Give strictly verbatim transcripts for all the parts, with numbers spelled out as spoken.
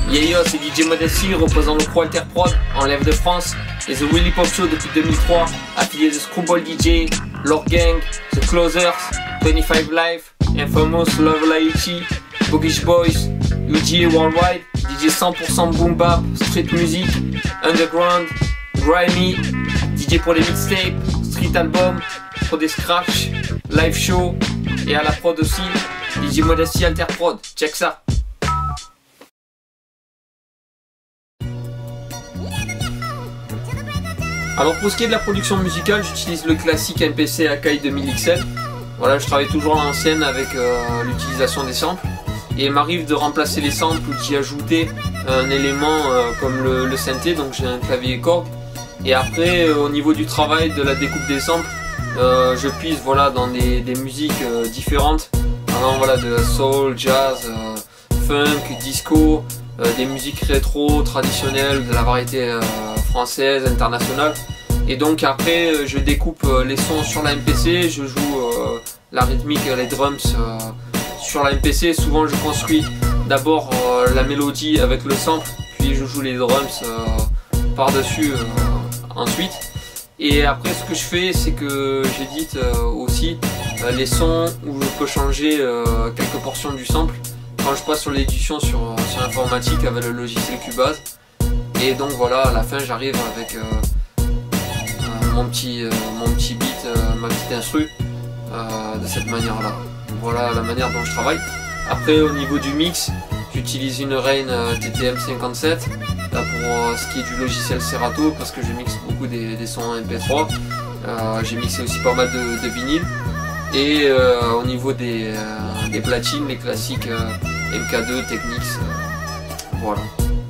Yayo, c'est D J Modesty, représentant le Pro Alter Prod en live de France et The Willy Pop Show depuis deux mille trois, affilié de Screwball D J, Lord Gang, The Closers, vingt-cinq Live, Infamous, Love Laichi, Boogish Boys, U G Worldwide, D J cent pour cent Boom Bap, Street Music, Underground, Grimy, D J pour les mixtapes, Street Album, pour des scratch, Live Show et à la prod aussi, D J Modesty Alter Prod, check ça. Alors pour ce qui est de la production musicale, j'utilise le classique M P C Akai deux mille X L. Voilà, je travaille toujours à l'ancienne avec euh, l'utilisation des samples. Et il m'arrive de remplacer les samples ou d'y ajouter un élément euh, comme le, le synthé, donc j'ai un clavier Korg. Et après, euh, au niveau du travail, de la découpe des samples, euh, je puise voilà, dans des, des musiques euh, différentes. Vraiment, voilà, de soul, jazz, euh, funk, disco, euh, des musiques rétro, traditionnelles, de la variété euh, française, internationale. Et donc après euh, je découpe euh, les sons sur la M P C, je joue euh, la rythmique, les drums euh, sur la M P C. Souvent je construis d'abord euh, la mélodie avec le sample, puis je joue les drums euh, par dessus euh, ensuite. Et après ce que je fais, c'est que j'édite euh, aussi euh, les sons où je peux changer euh, quelques portions du sample quand je passe sur l'édition sur, sur informatique avec le logiciel Cubase. Et donc voilà, à la fin j'arrive avec euh, euh, mon, petit, euh, mon petit beat, euh, ma petite instru euh, de cette manière là. Voilà la manière dont je travaille. Après au niveau du mix, j'utilise une Rane euh, T T M cinquante-sept là, pour euh, ce qui est du logiciel Serato, parce que je mixe beaucoup des, des sons en M P trois. Euh, J'ai mixé aussi pas mal de, de vinyle. Et euh, au niveau des, euh, des platines, les classiques euh, M K deux, Technics, euh, voilà.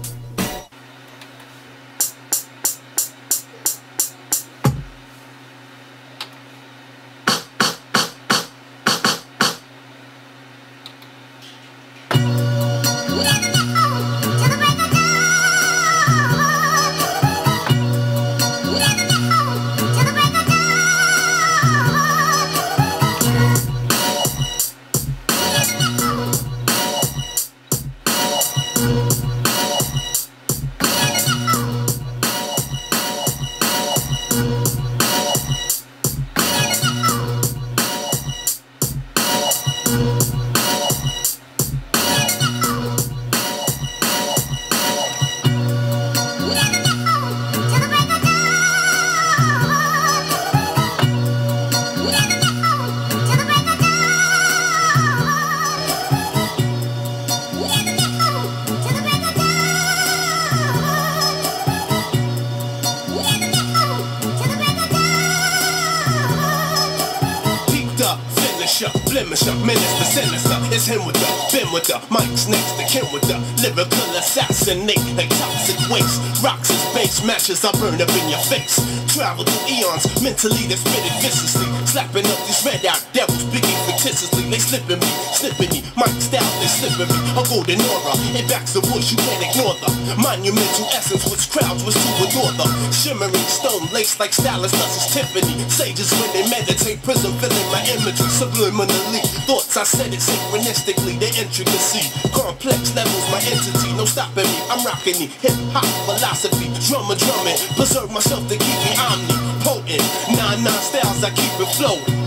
Blemisher, menace, the sinister. It's him with the, been with the, Mike's next to Kim with the lyrical assassinate, like toxic waste. Rocks as base matches, I burn up in your face. Travel through eons, mentally they spit it viciously. Slapping up these red out devils, speaking fictitiously. They slipping me, slipping me. Mike's style, they slipping me. A golden aura, it backs the bush, you can't ignore the monumental essence which crowds was to adore the shimmering stone laced like stylus, thus is Tiffany. Sages when they meditate, prism filling my imagery subliminally. Thoughts I said it synchronistically, the intricacy. Complex levels, my entity, no stopping me. I'm rocking the hip-hop philosophy, drummer drumming. Preserve myself to keep me omnipotent. Nine nine styles, I keep it flowing.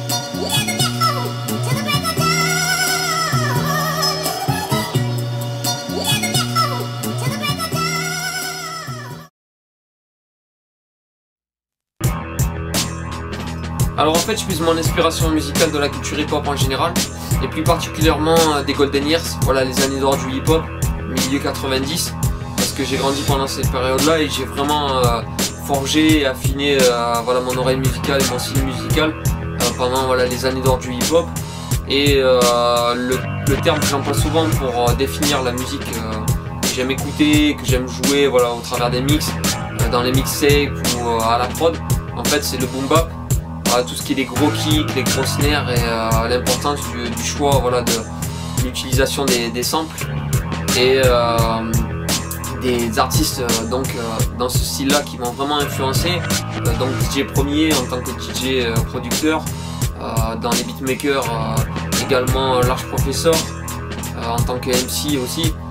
Alors en fait je puise mon inspiration musicale de la culture hip-hop en général, et plus particulièrement des Golden Years, voilà les années d'or du hip-hop, milieu quatre-vingt-dix, parce que j'ai grandi pendant cette période-là et j'ai vraiment euh, forgé et affiné euh, voilà, mon oreille musicale et mon style musical euh, pendant voilà, les années d'or du hip-hop. Et euh, le, le terme que j'emploie souvent pour euh, définir la musique euh, que j'aime écouter, que j'aime jouer voilà, au travers des mix, euh, dans les mixtapes ou euh, à la prod, en fait c'est le boom bap. Voilà, tout ce qui est les gros kicks, les gros snares et euh, l'importance du, du choix voilà, de l'utilisation des, des samples et euh, des artistes euh, donc, euh, dans ce style là qui m'ont vraiment influencé, euh, donc D J Premier en tant que D J euh, producteur, euh, dans les beatmakers euh, également euh, Large Professor euh, en tant que M C aussi,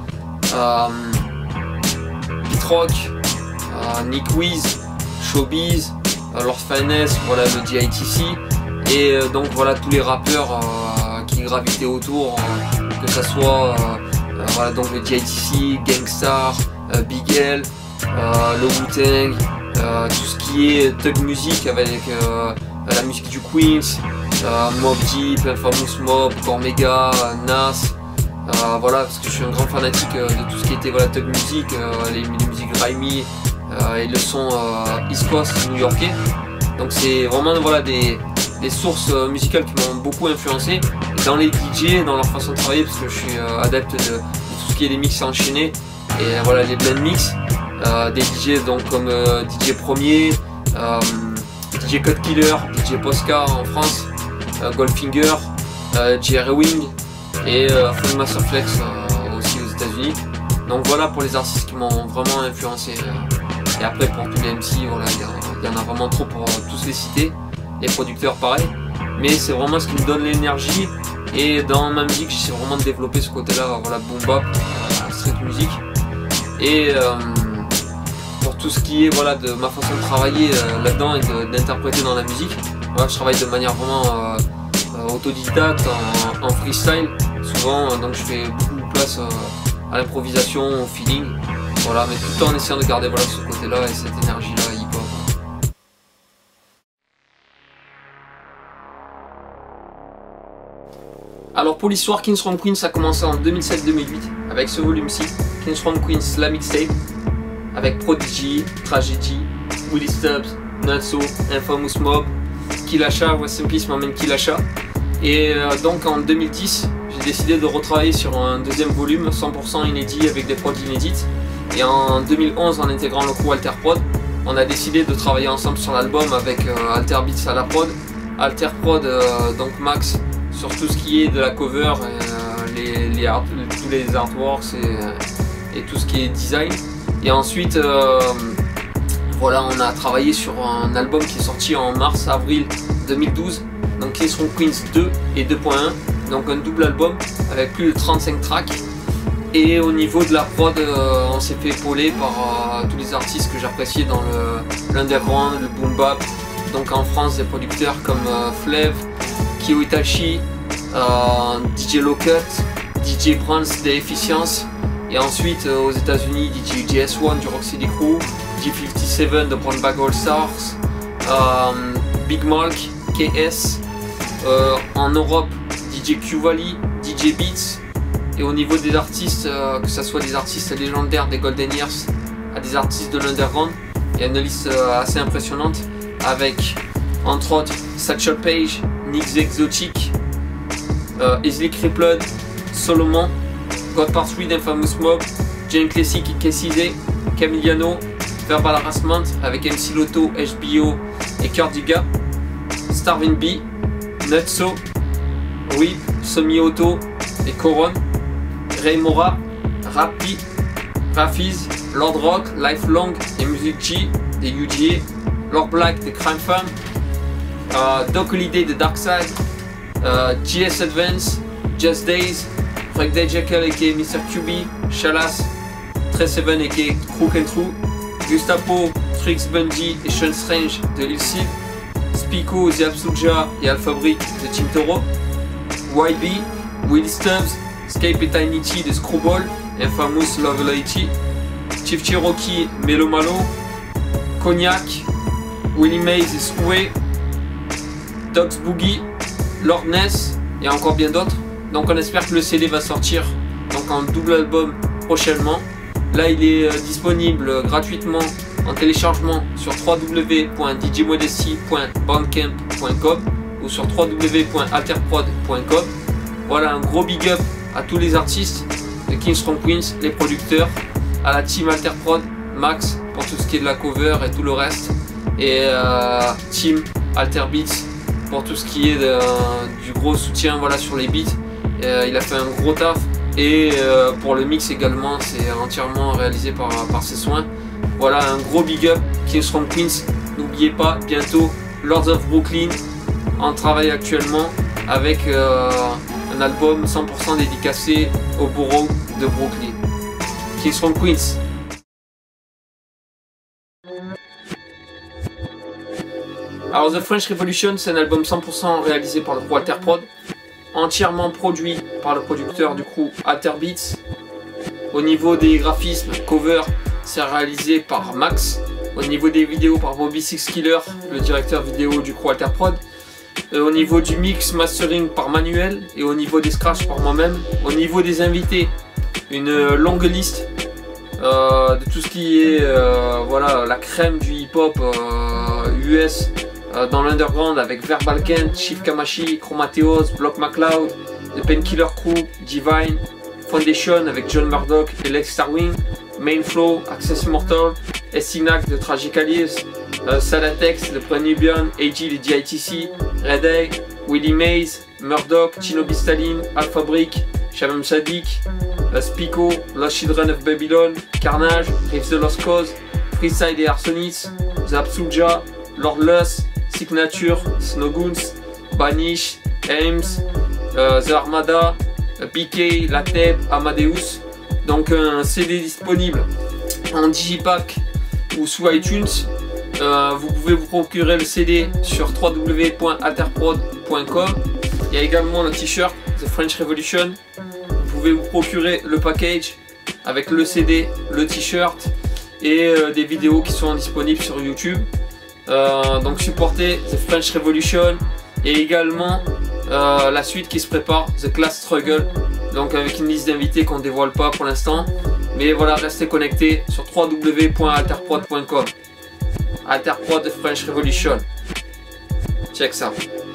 euh, Pete Rock, euh, Nick Wiz, Showbiz, euh, Lord Finesse, voilà le D I T C, et euh, donc voilà tous les rappeurs euh, qui gravitaient autour, euh, que ça soit euh, euh, voilà donc le D I T C, Gangstar, euh, Big L, euh, le Wu-Tang, euh, tout ce qui est thug music avec euh, la musique du Queens, euh, Mobb Deep, Infamous Mob, Cormega, Nas. Euh, voilà, parce que je suis un grand fanatique euh, de tout ce qui était voilà, thug music, euh, les, les musiques grimy euh, et le son euh, East Coast new-yorkais. Donc c'est vraiment voilà, des, des sources euh, musicales qui m'ont beaucoup influencé. Et dans les D J, dans leur façon de travailler, parce que je suis euh, adepte de, de tout ce qui est les mix enchaînés et euh, voilà les blend mix, euh, des D J donc, comme euh, D J Premier, euh, D J Cut Killer, D J Posca en France, euh, Goldfinger, euh, J R Wing et euh, Funk Master Flex euh, aussi aux États-Unis. Donc voilà pour les artistes qui m'ont vraiment influencé. Euh, et après pour tous les M C, voilà, il y, y en a vraiment trop pour euh, tous les citer. Les producteurs pareil. Mais c'est vraiment ce qui me donne l'énergie. Et dans ma musique, j'essaie vraiment de développer ce côté-là, voilà, boom bap, euh, street music. Et euh, pour tout ce qui est voilà, de ma façon de travailler euh, là-dedans et d'interpréter dans la musique, voilà, je travaille de manière vraiment euh, euh, autodidacte, en, en freestyle. Souvent, euh, donc je fais beaucoup de place euh, à l'improvisation, au feeling, voilà, mais tout le temps en essayant de garder voilà, ce côté-là et cette énergie-là hip-hop. Alors pour l'histoire, Kings from Queens a commencé en deux mille sept deux mille huit avec ce volume-ci, Kings from Queens, la mixtape, avec Prodigy, Tragedy, Willie Stubbs, Nutso, Infamous Mob, Killasha, West in Peace m'emmène Killasha. Et euh, donc en deux mille dix, j'ai décidé de retravailler sur un deuxième volume cent pour cent inédit avec des prods inédites. Et en deux mille onze, en intégrant le crew Alter Prod, on a décidé de travailler ensemble sur l'album avec euh, Alter Beats à la prod, Alter Prod, euh, donc Max, sur tout ce qui est de la cover, euh, les, les art, tous les artworks et, et tout ce qui est design. Et ensuite, euh, voilà, on a travaillé sur un album qui est sorti en mars-avril deux mille douze. Donc Kings from Queens deux et deux point un, donc un double album avec plus de trente-cinq tracks. Et au niveau de la prod, euh, on s'est fait épauler par euh, tous les artistes que j'appréciais dans l'underground, le, le boom bap. Donc en France, des producteurs comme euh, Flev, Kyo Itachi, euh, D J Locut, D J Prince de Efficience. Et ensuite euh, aux États-Unis, D J J S un du Rocksteady Crew, D J cinquante-sept de Brown Bag All Stars, euh, Big Malk, K S. Euh, en Europe, D J Q Valley, D J Beats. Et au niveau des artistes, euh, que ce soit des artistes légendaires des Golden Years à des artistes de l'underground, il y a une liste euh, assez impressionnante avec entre autres Satchel Paige, Nix Exotic, euh, Easily Crippled, Solomon, God Part trois d'Infamous Mob, Jane Classic et Kessize, Camiliano, Verbal Harassment avec M C Lotto, H B O et Cardiga, Starvin B, Nutso, Whip, Somi Auto et Coron, Ray Mora, Rappi, Rafiz, Lord Rock, Lifelong et Music G des U G A, Lord Black des Crime Fam, euh, Doc Holiday de Darkside, euh, G S Advance, Just Days, Frank Day Jekyll aka mister Q B, Chalas, Trey Seven aka Crook and True, Gustavo, Trix Bungie et Sean Strange de Illicid, Spico, The Absoluja et Alpha Brick de Team Toro, Y B, Willie Stubbs, Scape et Tiny T de Screwball, Infamous Love Lighty, Chief Cherokee, Melo Malo, Cognac, Willie Mays et Sway, Dogs Boogie, Lord Ness et encore bien d'autres. Donc on espère que le C D va sortir donc en double album prochainement. Là il est euh, disponible euh, gratuitement en téléchargement sur w w w point d j modesty point bandcamp point com ou sur w w w point alterprod point com. Voilà, un gros big up à tous les artistes de Kings from Queens, les producteurs, à la team Alterprod, Max pour tout ce qui est de la cover et tout le reste, et euh, team Alter Beats pour tout ce qui est de, euh, du gros soutien voilà, sur les beats. Euh, il a fait un gros taf, et euh, pour le mix également, c'est entièrement réalisé par, par ses soins. Voilà, un gros big up Kings from Queens. N'oubliez pas, bientôt Lords of Brooklyn en travail actuellement avec euh, un album cent pour cent dédicacé au borough de Brooklyn. Kings from Queens. Alors The French Revolution, c'est un album cent pour cent réalisé par le crew Alter Prod, entièrement produit par le producteur du crew Alter Beats. Au niveau des graphismes, cover, c'est réalisé par Max. Au niveau des vidéos, par Bobby Six Killer, le directeur vidéo du crew Alter Prod. Euh, au niveau du mix, mastering par Manuel. Et au niveau des scratchs, par moi-même. Au niveau des invités, une longue liste euh, de tout ce qui est euh, voilà, la crème du hip-hop euh, U S euh, dans l'underground, avec Verbal Kent, Chief Kamashi, Chromateos, Block McCloud, The Painkiller Crew, Divine, Foundation avec John Murdoch et Lex Starwing, Mainflow, Access Immortal, Essinac de Tragic Alias, euh, Salatex, The Prenubian, A G de D I T C, Red Eye, Willie Mays, Murdoch, Chinobi Stalin, Alpha Brick, Shabam Sadiq, uh, Spico, Lost Children of Babylon, Carnage, Riffs the Lost Cause, Freeside et Arsonis, Zapsuja, Lord Lust, Signature, Snowgoons, Banish, Ames, uh, The Armada, uh, P K, Lateb, Amadeus. Donc un C D disponible en digipack ou sous iTunes. Euh, vous pouvez vous procurer le C D sur w w w point alterprod point com. Il y a également le t-shirt The French Revolution. Vous pouvez vous procurer le package avec le C D, le t-shirt et euh, des vidéos qui sont disponibles sur YouTube. Euh, donc supportez The French Revolution et également euh, la suite qui se prépare, The Class Struggle. Donc avec une liste d'invités qu'on ne dévoile pas pour l'instant. Mais voilà, restez connectés sur w w w point alterprod point com. Alterprod The French Revolution. Check ça.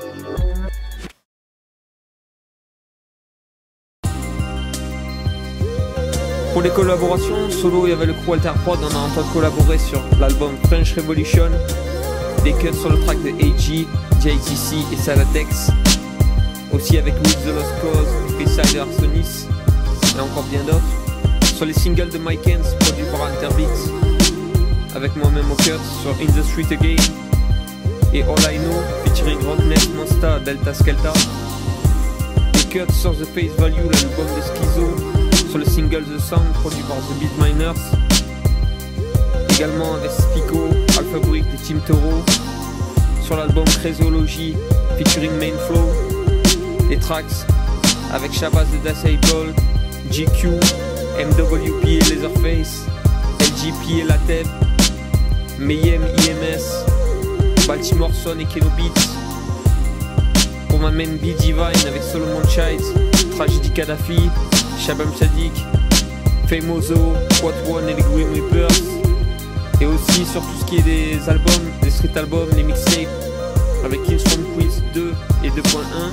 Pour les collaborations, solo, il y avait le crew Alter Prod, on a en train de collaborer sur l'album French Revolution, des cuts sur le track de A G, J T C et Salatex, aussi avec With the Lost Cause, Freeside et Arsonis, et encore bien d'autres. Sur les singles de Mike Hens, produits par Alter Beats, avec moi-même au cut sur In the Street Again, et All I Know, featuring Rocknet, Monsta, Delta Skelta, des cuts sur The Face Value, l'album de Schizo, sur le single The Sound produit par The Beat Miners, également avec Spico, Alpha Brick de Team Toro, sur l'album Crazyology featuring Mainflow, des tracks avec Shabazz de Das Apple, G Q, M W P et Leatherface, L G P et Lateb, Mayhem I M S, Baltimore Son et Keno Beats, pour ma main B Divine avec Solomon Child, Tragedy Kadhafi, Shabam Sadiq, Famoso, Quad One et les Grim Reapers, et aussi sur tout ce qui est des albums, des street albums, les mixtapes avec Kings from Queens deux et deux point un,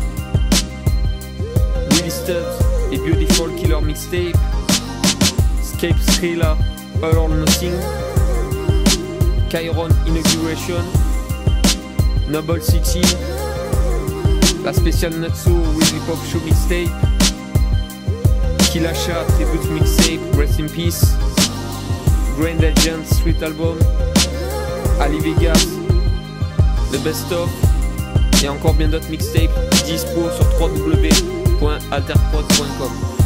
Willie Stubbs et Beautiful Killer Mixtape, Scape Skrilla, All or Nothing, Chiron Inauguration, Noble City, la spéciale Natsu Willy Pop Show Mixtape, Kilasha Tribute Mixtape, Rest in Peace, Grand Agent Street Album, Ali Vegas, The Best Of, et encore bien d'autres mixtapes dispo sur w w w point alterprod point com.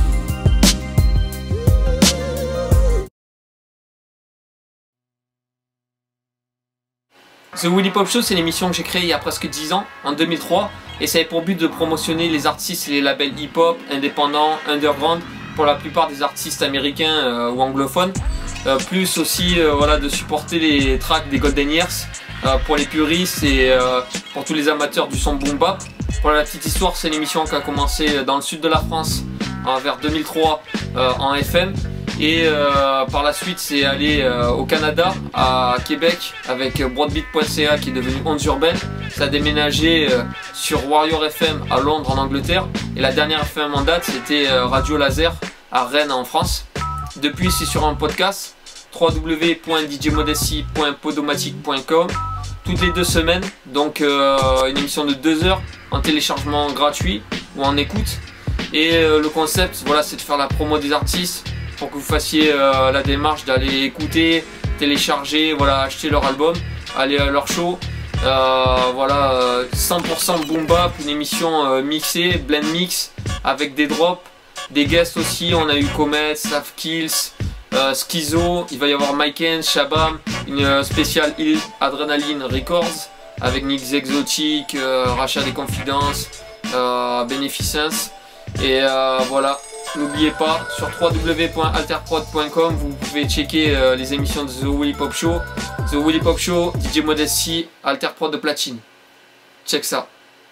The Willy Pop Show, c'est l'émission que j'ai créée il y a presque dix ans, en deux mille trois, et ça avait pour but de promotionner les artistes et les labels hip-hop, indépendants, underground, pour la plupart des artistes américains euh, ou anglophones, euh, plus aussi euh, voilà, de supporter les tracks des Golden Years euh, pour les puristes et euh, pour tous les amateurs du son boom bap. Pour la petite histoire, c'est une émission qui a commencé dans le sud de la France euh, vers deux mille trois euh, en F M. Et euh, par la suite c'est allé euh, au Canada, à Québec, avec Broadbeat point C A qui est devenu Ondes Urbaines. Ça a déménagé euh, sur Warrior F M à Londres en Angleterre. Et la dernière F M en date c'était euh, Radio Laser à Rennes en France. Depuis c'est sur un podcast, w w w point d j modesty point podomatic point com, toutes les deux semaines. Donc euh, une émission de deux heures en téléchargement gratuit ou en écoute. Et euh, le concept voilà, c'est de faire la promo des artistes, pour que vous fassiez euh, la démarche d'aller écouter, télécharger, voilà, acheter leur album, aller à leur show. Euh, voilà, euh, cent pour cent boom bap, une émission euh, mixée, blend mix, avec des drops, Des guests aussi, on a eu Comet, Sav Kills, euh, Schizo, il va y avoir Myken, Shabam, une euh, spéciale Adrenaline Records avec Nix Exotic, euh, Rachat des Confidences, euh, Beneficence. Et euh, voilà, n'oubliez pas, sur w w w point alterprod point com vous pouvez checker euh, les émissions de The Willy Pop Show. The Willy Pop Show, D J Modesty, Alterprod de platine. Check ça.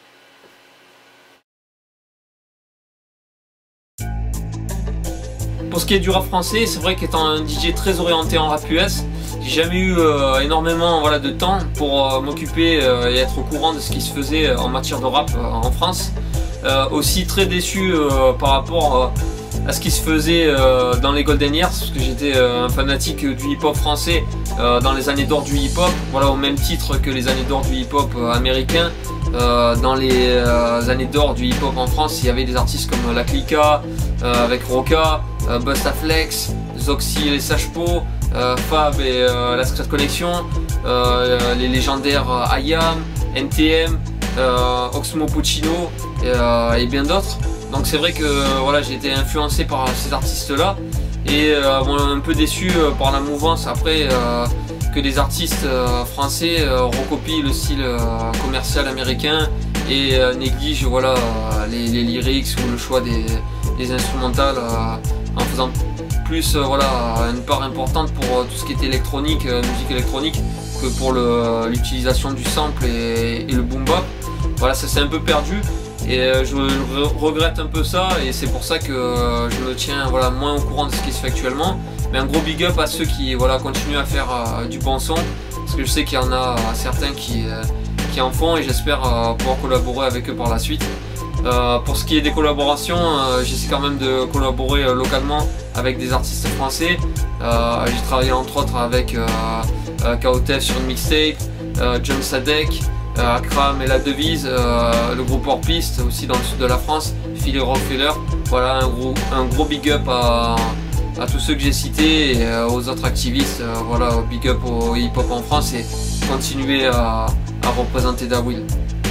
Pour ce qui est du rap français, c'est vrai qu'étant un D J très orienté en rap U S, j'ai jamais eu euh, énormément voilà, de temps pour euh, m'occuper euh, et être au courant de ce qui se faisait euh, en matière de rap euh, en France. Euh, aussi très déçu euh, par rapport euh, à ce qui se faisait euh, dans les Golden Years, parce que j'étais euh, un fanatique du hip-hop français euh, dans les années d'or du hip-hop, voilà, au même titre que les années d'or du hip-hop euh, américain. Euh, dans les euh, années d'or du hip-hop en France, il y avait des artistes comme La Clica, euh, avec Roca, euh, Bustaflex, Zoxy et les Sagepo, euh, Fab et euh, la Secret Connection, euh, les légendaires euh, I A M, N T M, euh, Oxmo Puccino et, euh, et bien d'autres. Donc c'est vrai que euh, voilà, j'ai été influencé par ces artistes-là et euh, bon, un peu déçu euh, par la mouvance après euh, que des artistes euh, français euh, recopient le style euh, commercial américain et euh, négligent voilà, euh, les, les lyrics ou le choix des, des instrumentales euh, en faisant plus euh, voilà, une part importante pour euh, tout ce qui était électronique, euh, musique électronique, que pour l'utilisation du sample et, et le boom bap. Voilà, ça s'est un peu perdu et euh, je regrette un peu ça et c'est pour ça que euh, je me tiens voilà, moins au courant de ce qui se fait actuellement. Mais un gros big up à ceux qui voilà, continuent à faire euh, du bon son, parce que je sais qu'il y en a certains qui, euh, qui en font et j'espère euh, pouvoir collaborer avec eux par la suite. Euh, pour ce qui est des collaborations, euh, j'essaie quand même de collaborer euh, localement avec des artistes français. Euh, J'ai travaillé entre autres avec euh, euh, K O T F sur une mixtape, euh, John Sadek, euh, Akram et La Devise, euh, le groupe Warpiste aussi dans le sud de la France, Philly Rockefeller. Voilà, un gros, un gros big up à, à tous ceux que j'ai cités et euh, aux autres activistes. Euh, voilà, big up au hip hop en France et continuer à, à représenter Da Will.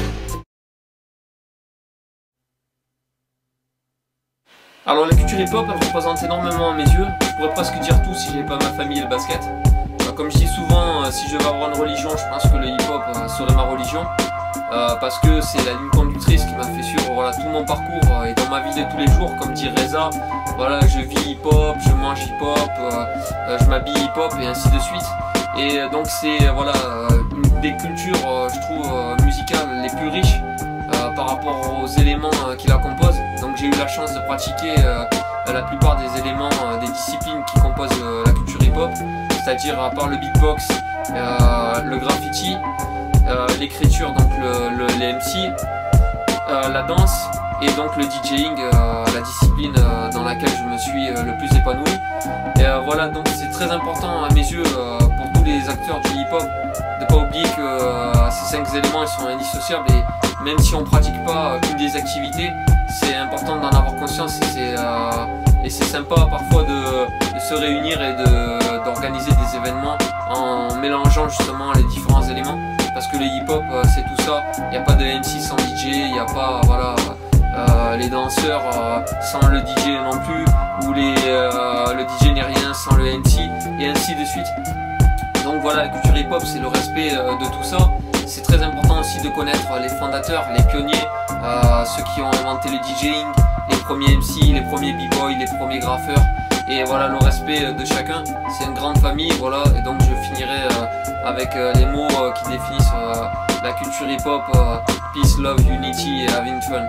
Alors la culture hip-hop elle représente énormément à mes yeux, je pourrais presque dire tout si j'avais pas ma famille et le basket. Euh, comme je dis souvent, euh, si je devais avoir une religion, je pense que le hip-hop euh, serait ma religion. Euh, parce que c'est la ligne conductrice qui m'a fait suivre voilà, tout mon parcours euh, et dans ma vie de tous les jours, comme dit Reza, voilà, je vis hip-hop, je mange hip-hop, euh, euh, je m'habille hip-hop et ainsi de suite. Et euh, donc c'est voilà, une des cultures, euh, je trouve, euh, musicales les plus riches euh, par rapport aux éléments euh, qui la composent. Donc j'ai eu la chance de pratiquer euh, la plupart des éléments, euh, des disciplines qui composent euh, la culture hip-hop, c'est-à-dire à part le beatbox, euh, le graffiti, euh, l'écriture, donc le, le, les M C, euh, la danse et donc le DJing, euh, la discipline euh, dans laquelle je me suis euh, le plus épanoui. Et euh, voilà, donc c'est très important à mes yeux euh, pour tous les acteurs du hip-hop de ne pas oublier que euh, ces cinq éléments ils sont indissociables et même si on ne pratique pas une des activités, c'est important d'en avoir conscience et c'est euh, sympa parfois de, de se réunir et d'organiser de, des événements en mélangeant justement les différents éléments parce que le hip-hop euh, c'est tout ça, il n'y a pas de M C sans D J, il n'y a pas voilà, euh, les danseurs euh, sans le D J non plus ou les, euh, le D J n'est rien sans le M C et ainsi de suite. Donc voilà, la culture hip-hop c'est le respect euh, de tout ça. C'est très important aussi de connaître les fondateurs, les pionniers, euh, ceux qui ont inventé le DJing, les premiers M C, les premiers b-boys, les premiers graffeurs. Et voilà, le respect de chacun, c'est une grande famille, voilà. Et donc je finirai euh, avec euh, les mots euh, qui définissent euh, la culture hip-hop, euh, peace, love, unity et having fun.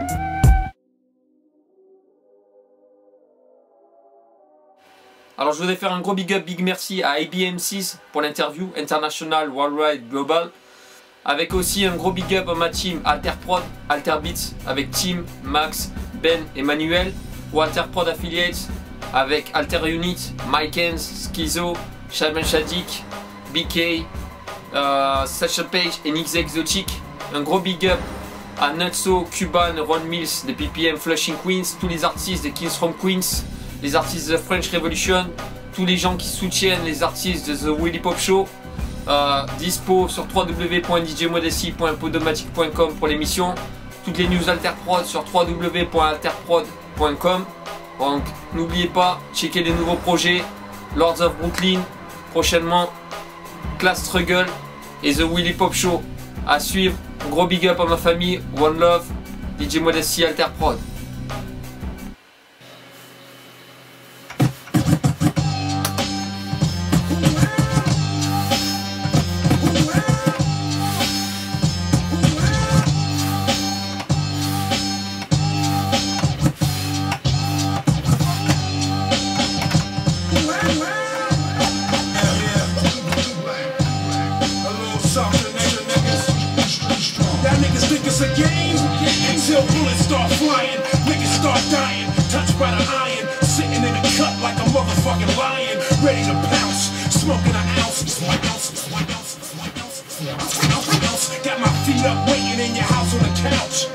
Alors je voudrais faire un gros big up, big merci à A B M six pour l'interview, International, Worldwide, Global. Avec aussi un gros big up à ma team Alterprod, Alterbeats avec Tim, Max, Ben et Manuel. Ou Alterprod Affiliates avec Alter Unit, Mykens, Schizo, Shaman Shadik, B K, euh, Satchel Page et Nix Exotic. Un gros big up à Nutso, Cuban, Ron Mills, de P P M Flushing Queens, tous les artistes de Kings from Queens, les artistes de French Revolution, tous les gens qui soutiennent les artistes de The Willy Pop Show. Euh, dispo sur w w w point d j modesty point podomatic point com pour l'émission, toutes les news Alterprod sur w w w point alterprod point com Donc n'oubliez pas, checker les nouveaux projets, Lords of Brooklyn, prochainement Class Struggle et The Willy Pop Show à suivre. Gros big up à ma famille, One Love, D J Modesty, Alter Prod. It's a game until bullets start flying, niggas start dying, touched by the iron, sitting in a cut like a motherfucking lion, ready to pounce, smoking an ounce, one ounce, one ounce, one ounce, one ounce, one ounce, got my feet up waiting in your house on the couch.